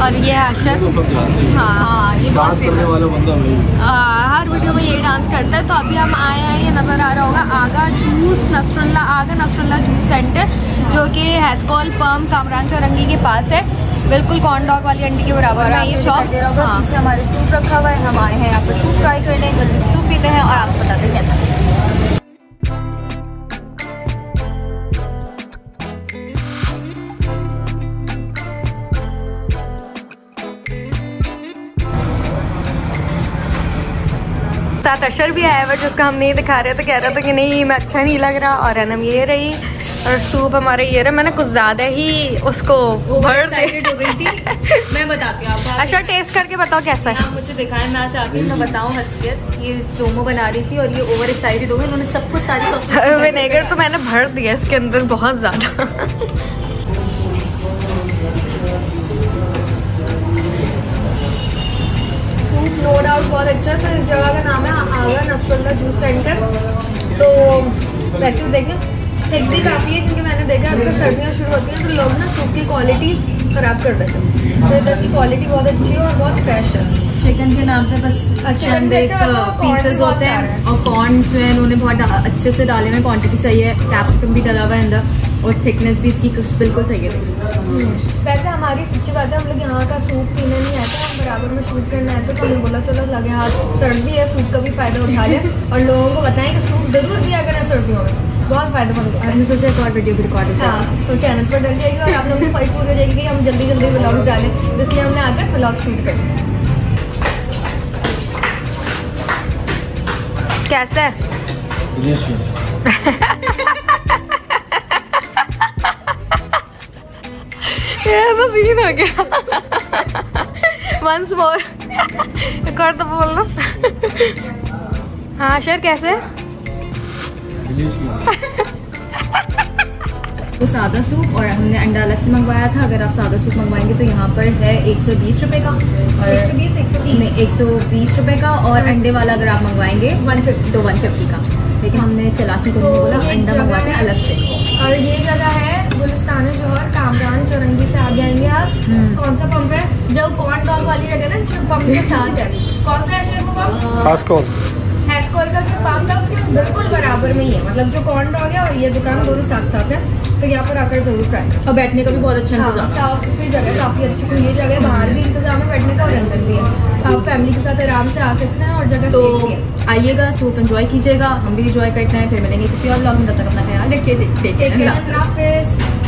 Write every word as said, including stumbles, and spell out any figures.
और ये है अशर। हाँ हाँ ये बहुत फेमस वाला बंदा भाई, हर वीडियो में यही डांस करता है। तो अभी हम आए हैं, ये नज़र आ रहा होगा Agha juice Nasrullah, Agha Nasrullah juice centre, जो कि हैस्कॉल पम्प कामरान चौरंगी के पास है, बिल्कुल कॉर्न डॉग वाली अंडी के बराबर है ये शॉप। हाँ पीछे हमारे सूप रखा हुआ है, हम आए हैं यहाँ पर सूप ट्राई कर लें, जल्दी सूप पीते हैं और आपको बताते हैं कैसा। साथ अशर भी आया हुआ, जिसका हम नहीं दिखा रहे थे, कह रहा था कि नहीं मैं अच्छा नहीं लग रहा। और अनम ये रही और सूप हमारे ये रहा। मैंने कुछ ज़्यादा ही उसको भर एक्साइटेड हो गई थी। मैं बताती हूँ आपको। अच्छा टेस्ट करके बताओ कैसा है। आप मुझे दिखाएं, मैं चाहती हूँ मैं बताऊँ हसीयत। ये डोमो बना रही थी और ये ओवर एक्साइटेड हो गई, उन्होंने सब कुछ सारी सब्जी विनेगर तो मैंने भर दिया इसके अंदर बहुत ज़्यादा। नो डाउट बहुत अच्छा। तो इस जगह का नाम है आगा नसरुल्ला जूस सेंटर। तो वैसे देखें ठीक भी काफ़ी है, क्योंकि मैंने देखा अक्सर सर्दियाँ शुरू होती हैं तो लोग ना सूप की क्वालिटी ख़राब कर देते हैं। तो इधर की क्वालिटी बहुत अच्छी है और बहुत फ्रेश है। चिकन के नाम पे बस चंद एक पीसेस होते हैं और कॉर्न जो है उन्होंने बहुत अच्छे से डाले हुए, क्वांटिटी सही है, कैप्सिकम भी डाला हुआ है अंदर और थिकनेस भी इसकी बिल्कुल सही है। वैसे हमारी सच्ची बात है, हम लोग यहाँ का सूप पीने नहीं आते, हम बराबर में शूट करना है तो हमने बोला चलो लगे हाथ, सर्दी है सूप का भी फ़ायदा उठा लें और लोगों को बताएं कि सूप ज़रूर दिया करें सर्दियों में, बहुत फायदेमंद होता है। मैंने सोचा एक और वीडियो भी रिकॉर्ड हो जाए तो चैनल पर डल जाएगी और आप लोगों को ख्वाहिश पूरी हो जाएगी कि हम जल्दी जल्दी व्लॉग्स डालें, इसलिए हमने आकर व्लॉग शूट कर लिया। कैसा है? ये तो सीन हो गया। वंस मोर कर तो बोलना। हाँ शेर कैसे है? तो सादा सूप और हमने अंडा अलग से मंगवाया था। अगर आप सादा सूप मंगवाएंगे तो यहाँ पर है एक सौ बीस रुपये का और एक सौ बीस नहीं एक सौ बीस रुपये का, और अंडे वाला अगर आप मंगवाएंगे वन फिफ्टी तो वन फिफ्टी का। लेकिन हमने चलाकी को बोला अंडा मंगवाते हैं अलग से। और ये जगह है गुलिस्तान जौहर, कामरान चौरंगी से आगे आएंगे आप। कौन सा पंप है? जो कॉर्न डॉग वाली जगह ना, जिसमें पंप के साथ है, कौन सा है शेर वो पंप? हैस्कॉल का जो पंप है उसके बिल्कुल बराबर में ही है, मतलब जो कॉर्न डॉग है और ये दुकान दोनों साथ साथ है। तो यहाँ पर आकर जरूर ट्राई करें। और बैठने का भी बहुत अच्छा इंतजाम, साफ सुथरी जगह, काफ़ी अच्छी खुली जगह, बाहर भी इंतजाम है बैठने का और अंदर भी है। आप फैमिली के साथ आराम से आ सकते हैं और जगह तो आइएगा, सूप एंजॉय कीजिएगा, हम भी एंजॉय करते हैं। फिर मिलेंगे किसी और ब्लॉग में, तब तक अपना ख्याल रखिए। ठीक है।